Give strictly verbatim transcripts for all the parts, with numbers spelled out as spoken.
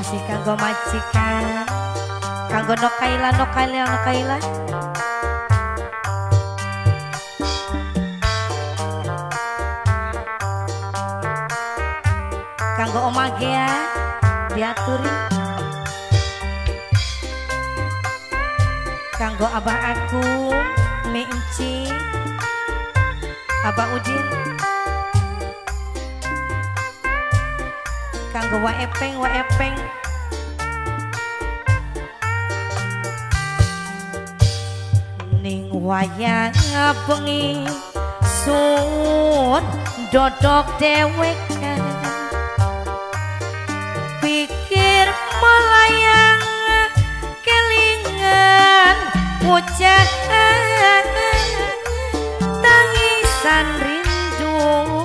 Masih kanggo majikan, kanggo Nokaila, Nokaila, Nokaila. Kanggo Omagea diaturi. Kanggo Abah aku, Minci, Abah Udin. Kanggo Wa Epeng, Wa Epeng. Ning wayang bengi sun dodok dewek pikir melayang kelingan pucat tangisan rindu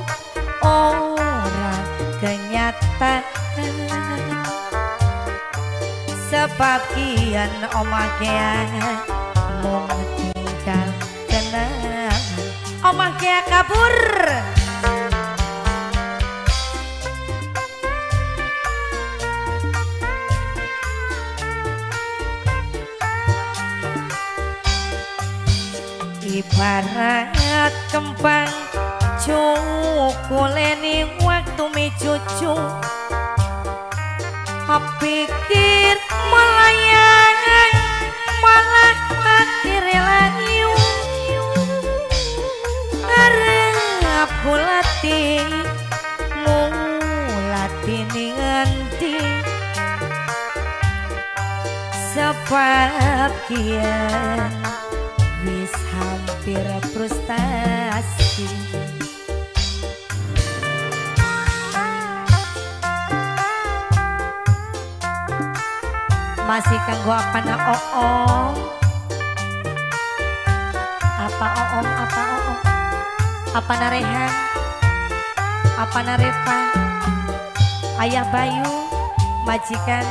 orang kenyataan sebab kian Omagea mung tinggal kenangan. Omagea kabur ibarat kembang cukuleni waktu mi cucu pikir melayang malah akhirnya layu harap kulati mulati nganti sebab kian wis hampir frustasi. Masih kanggo apa na oom, apa oom, apa oom, apa na Rehan, apa na Reva, Ayah Bayu, majikan.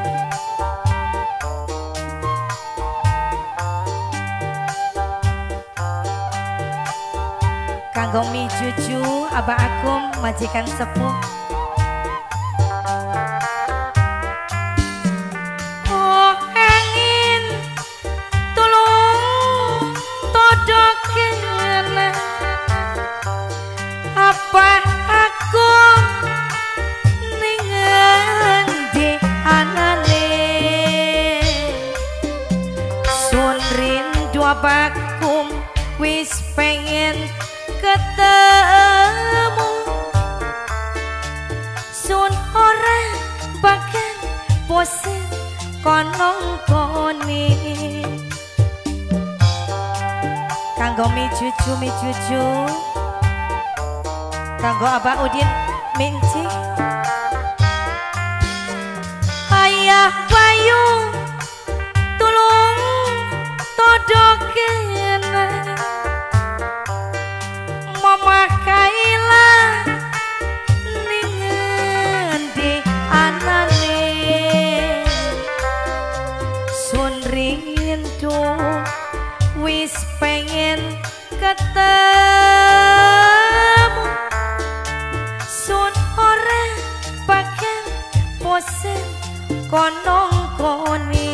Kanggo mi cucu, Abah Akum, majikan sepuh. Bakum wis pengen ketemu sun ora bakal bosen konong koni kanggo mi cucu mi cucu kanggo Abah Udin Minci Ayah Bayu doken Mama Kaila ningen di anane sun rindu wis pengen ketemu sun ora bakal bosen konong koni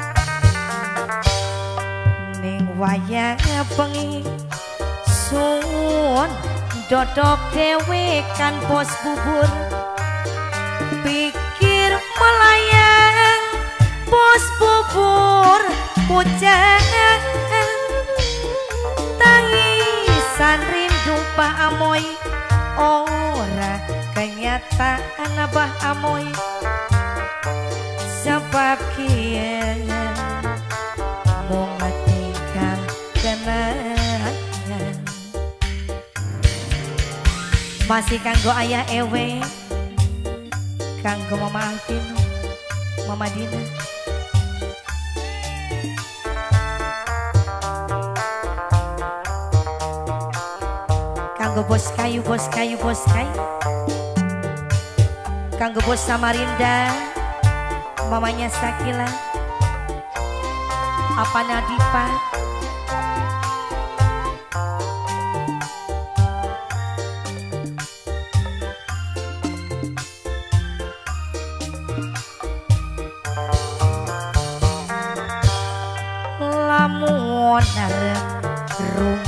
wayang bengi sun dodok dewe kan bos bubur pikir melayang bos bubur pucat tangisan rindu Pak Amoy ora kenyataan Abah Amoy sebab kian mau kenangan masih kanggo Ayah Ewe kanggo Mama Alvin Mama Dina kanggo Bos Kayu Bos Kayu Bos Kayu kanggo Bos Samarinda mamanya Sakila apa Nadipa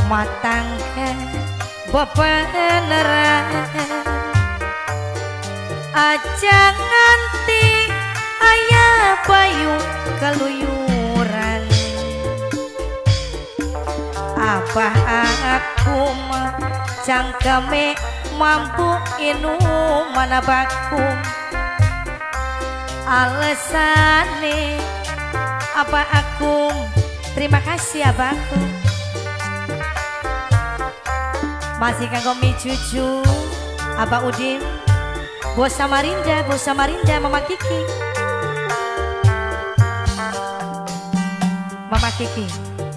matangga bebeneran aja nganti ayah bayu keluyuran abah aku mah cangkeme mampu inuman abahku alesane apa aku terima kasih abahku masih kanggo mi cucu Abah Udin Bos Samarinda Bos Samarinda Mama Kiki Mama Kiki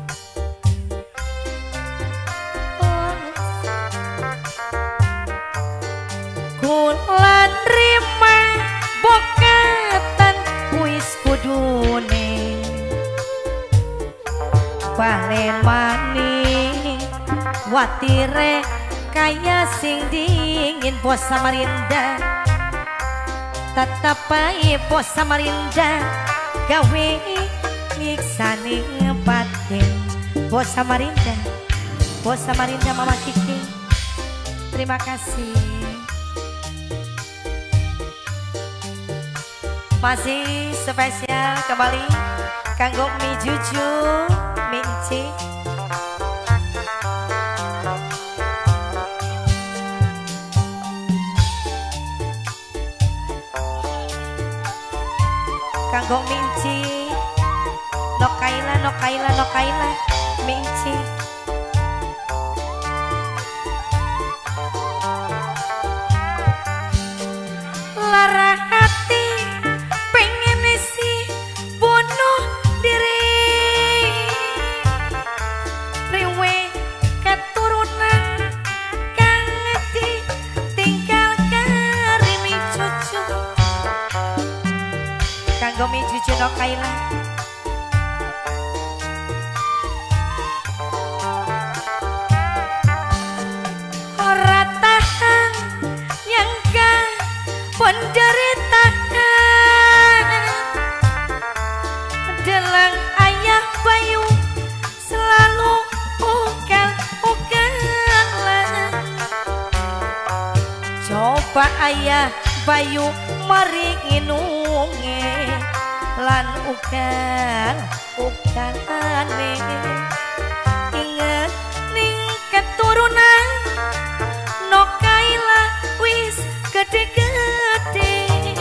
kulan rima bokatan kuis kudune balen maning watire kaya sing dingin Bos Samarinda tetap baik Bos Samarinda gawe ngiksani batin Bos Samarinda Bos Samarinda Mama Kiki terima kasih masih spesial kembali kanggo mi juju mi inci kanggo minci no kaila no kaila no kaila minci lara hati pengen si bunuh diri riwe keturunan kang di tinggal karini cucu kanggo mi cucu no kaila ora tahan yang gak penderitaan delang ayah bayu selalu ugal-ugalan coba ayah bayu meringinunge lan ugal ugalane inget ning keturunan no kaila wis gede-gede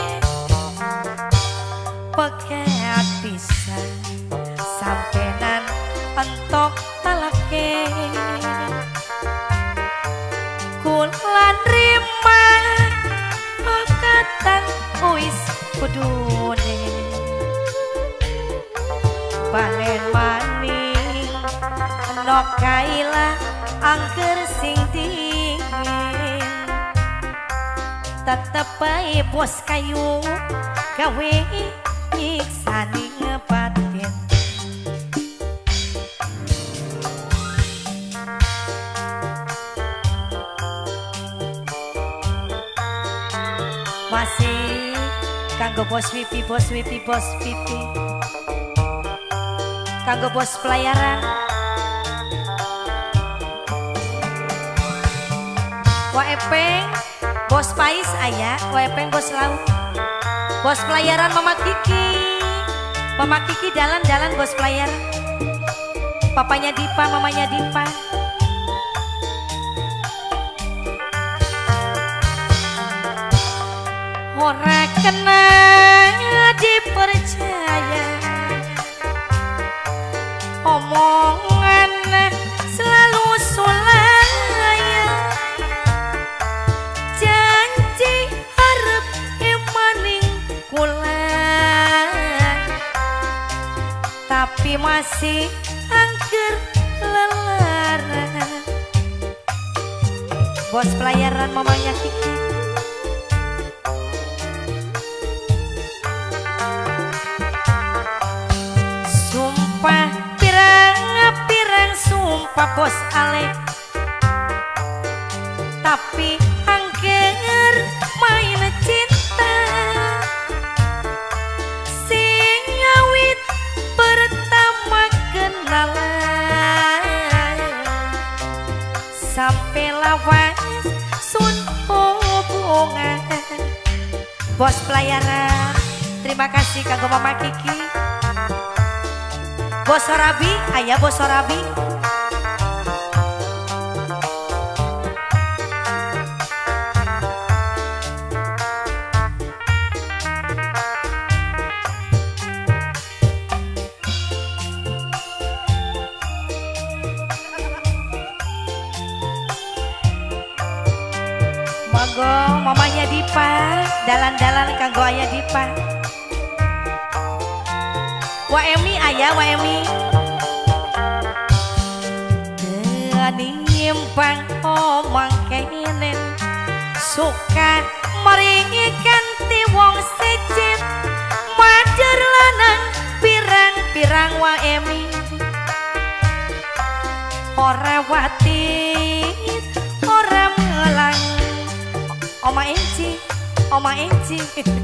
pekat pisan sampenan entok talake kulan rima pekatan wis kudune balen maning no kaila angker sing dingin tetep bae bos kayu gawe iksani ngepatin masih kanggo bos Wipi bos Wipi bos Wipi kanggo bos pelayaran Waepeng bos Pais ayah Waepeng bos laut bos pelayaran Mama Kiki Mama Kiki dalan-dalan bos pelayaran papanya Dipa mamanya Dipa ora kena dipercaya omongan selalu sulaya janji harap emaning kula tapi masih angker lelaran bos pelayaran mamanya Kiki sumpah pirang-pirang sumpah bos Alek tapi angker main cinta sing ngawit pertama kenalan Bos pelayaran, terima kasih kanggo Mama Kiki. Bos Sorabi, ayah Bos Sorabi. Monggo mamanya Dipa, dalan-dalan kanggo ayah Dipa. Wa Emi ayah, Wa Emi. Nimpang omong kenen suka meringikan ti wong secit mader lanang pirang-pirang Wa Emi. Ora watit, ora melang. Oma Enci, Oma Enci.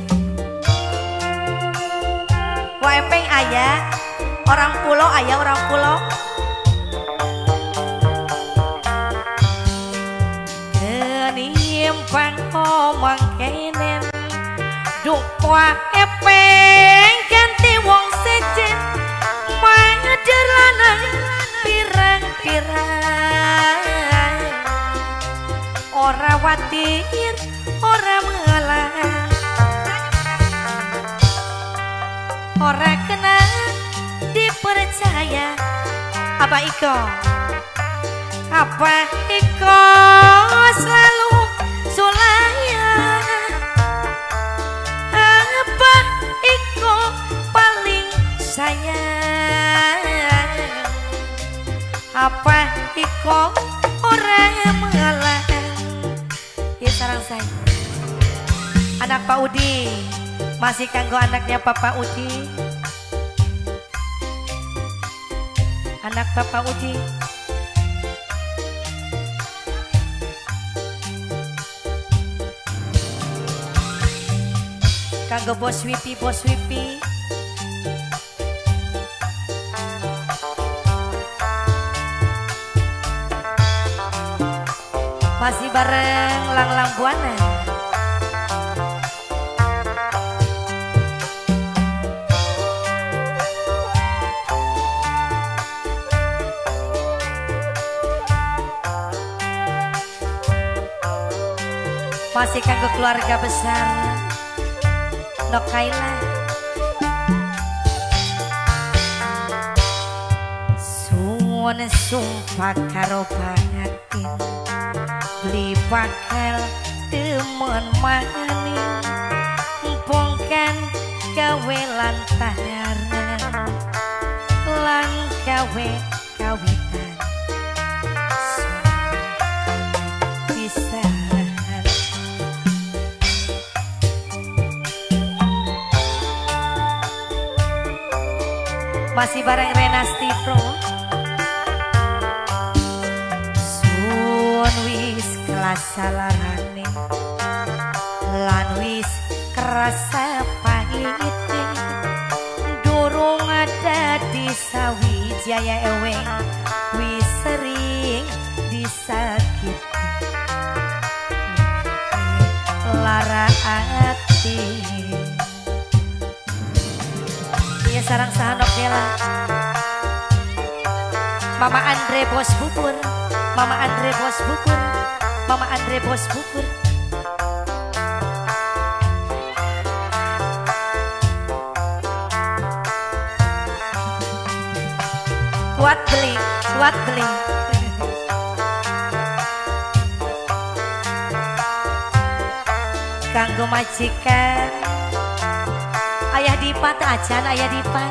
Wa Epeng ayah, orang pulau ayah, orang pulau. Kenimpang omong kenen, duk Wa Epeng ganti wong secet, mader lanang pirang-pirang. Ora watir, ora melang, ora kena dipercaya. Apa iko? Apa iko selalu sulaya? Apa iko paling sayang? Apa iko ora melang? Ya sarang saya. Anak Pak Udi, masih kanggo anaknya Papa Udi. Anak Papa Udi. Kanggo Bos Wipi, Bos Wipi. Masih bareng Lang-Lang Buana. Masih kanggo keluarga besar Nokaila. Suwun sumpah karo pangatin, beli bakal temen maning, empongkan gawe lantaran, lan gawe kawitan. Bisa masih bareng Renasti Pro. Sun wis kelasa larane, lan wis kerasa pahite, durung ada di Sawijaya eweng, wis sering disakiti lara ati. Ya sarang sahanok bela Mama Andre Bos Bubur, Mama Andre Bos Bubur, Mama Andre Bos Bubur. Kuat beli, kuat beli. Kanggo majikan Ayah Dipa tak ajan, Ayah Dipa.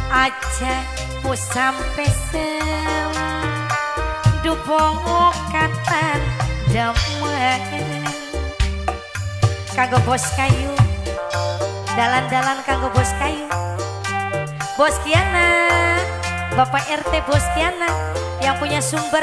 aja pus sampai sem dupong katan damen kanggo bos kayu dalan-dalan kanggo bos kayu Bos Kiana Bapak R T Bos Kiana yang punya sumber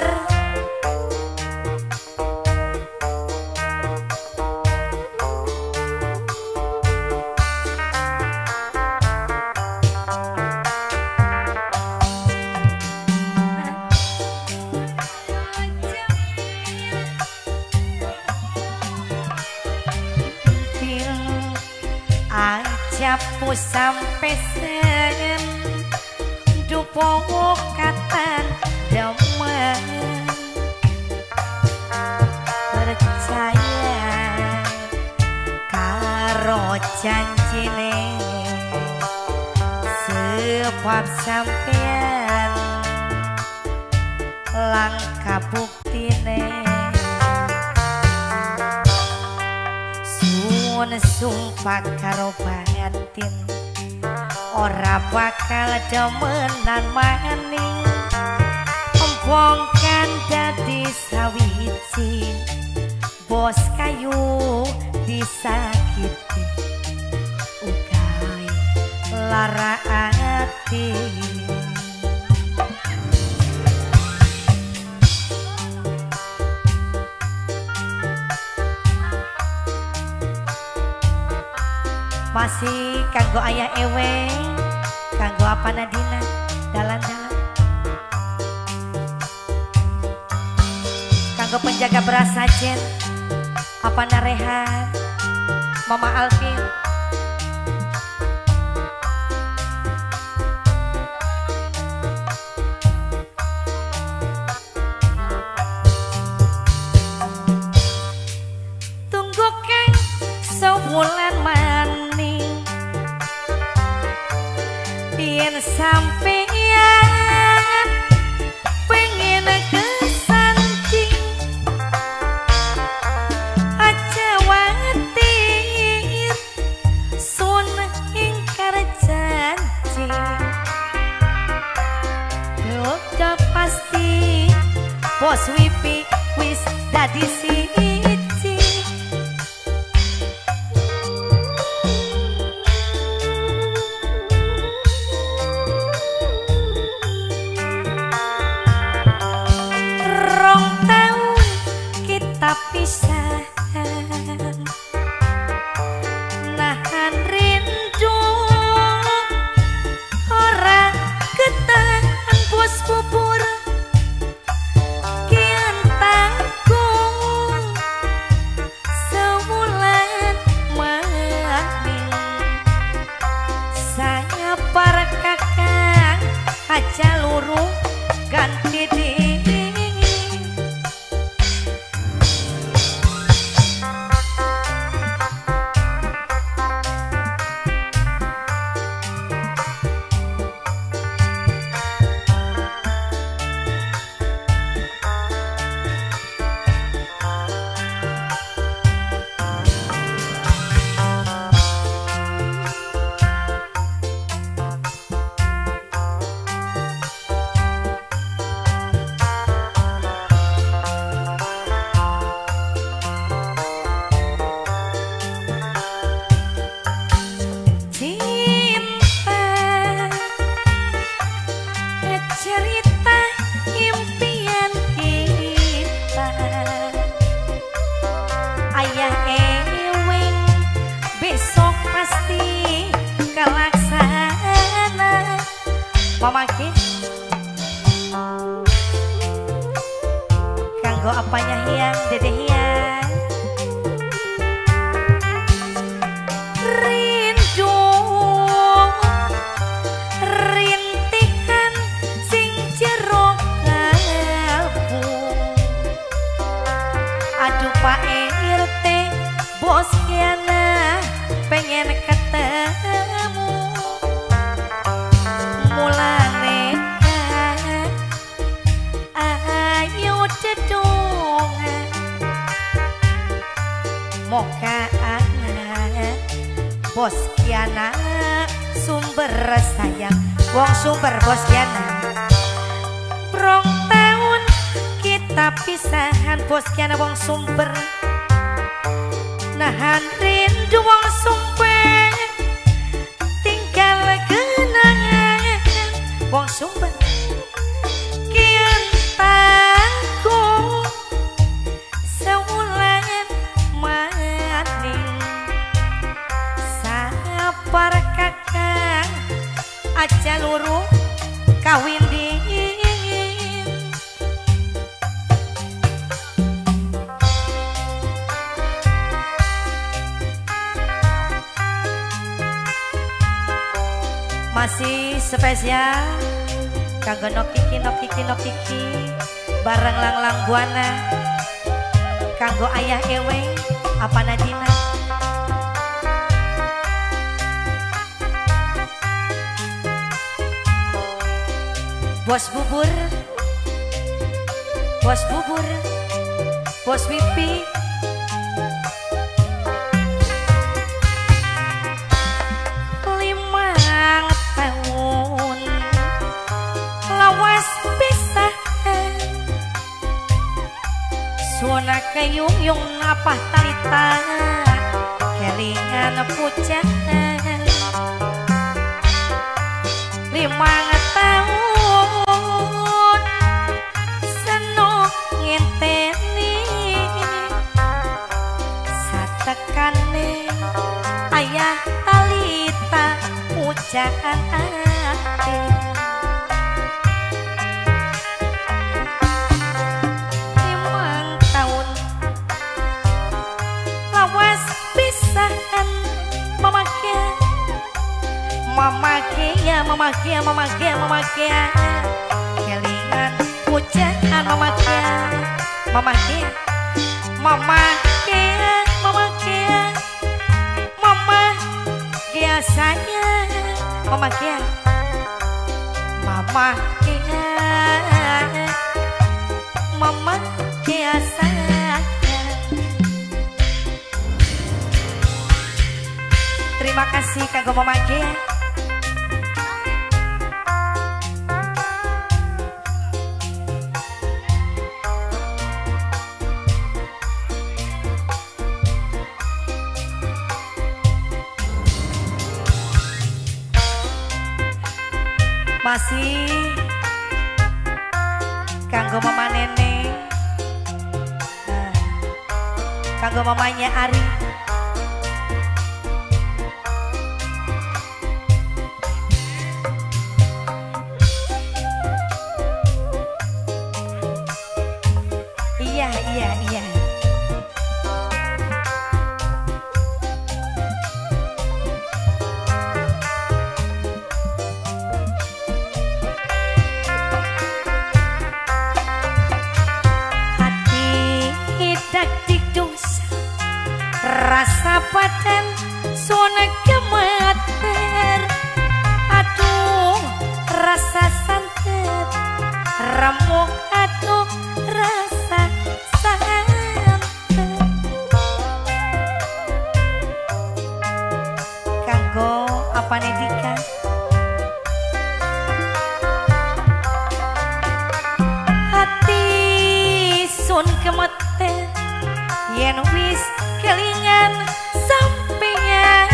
Japu sampai sen dupo katan damen percaya karo janjine sebab sampean langkah buktine sumpah karo batin ora bakal demenan maning empong kan dadi sawiji bos kayu disakiti ugai lara ati masih kanggo ayah ewe kanggo apa Nadina dalan-dalan kanggo penjaga beras sajen apa Narehan Mama Alvin tunggu keng sebulan mana sampeyan pengen kesanting aja watir sun ingkar janji udah pasti bos wipi wis dadi siji pisah nahan rindu ora ketahan bos bubur kian tanggung sebulan maning saya para kakak aja luruh ganti dingin Mamaki kanggo apanya hiang dede hiang rindu rintihan sing jero kalbu aduh Pak R T Bos Kiana pengen ketemu mulane ayo dedongan moga anak Bos Kiana sumber sayang Wong Sumber Bos Kiana. Rong tahun kita pisahan Bos Kiana Wong Sumber. Nahan rindu Wong Sumber, tinggal kenangan Wong Sumber. Kian tanggung sewulan maning, sabar kakang aja luruh kawin dingin. Masih spesial kanggo Nokiki Nokiki Nokiki bareng Langlang Buana, kanggo ayah Eweng apa Nadina. Bos Bubur, Bos Bubur, Bos Wipi, limang tahun lawas pisahan, suona kayung yung napah talita, kelingan pucahan. Limang tahun tekane ayah talita pujaan ati. Limang tahun lawas pisahan mama kia mama kia mama kia mama kia mama kia kelingan pujaan mama kia mama kia mama kia mama kia mama kia sayang mama kia mama kia mama kia sayang. Terima kasih kanggo mama kia. Masih kanggo mama Neneng, nah, kanggo mamanya Ari. Iya iya iya. Rasa badan suona gemeter, aduh rasa santet, remuk aduh rasa santet. Kanggo apa nih Dika? Hati sun gemeter, yen wis kelingan sampeyan,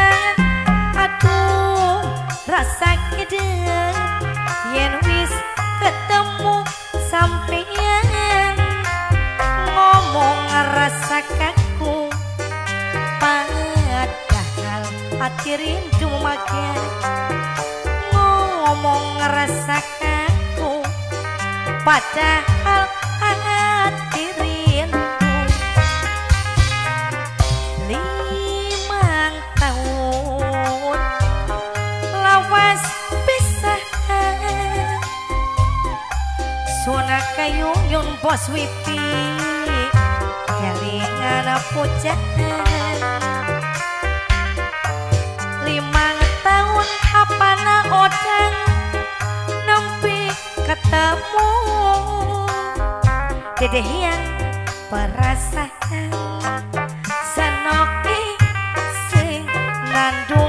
aduh rasa gede yen wis ketemu sampeyan, ngomong rasa kaku padahal hati rindu makin, ngomong rasa kaku padahal hati rindu. Limang tahun lawas pisahan, suona kayung yun Bos Wipi, kelingan pujaan. Limang tahun apa na odang nempi ketemu, dedeh yang perasaan Sanoki sing ngandung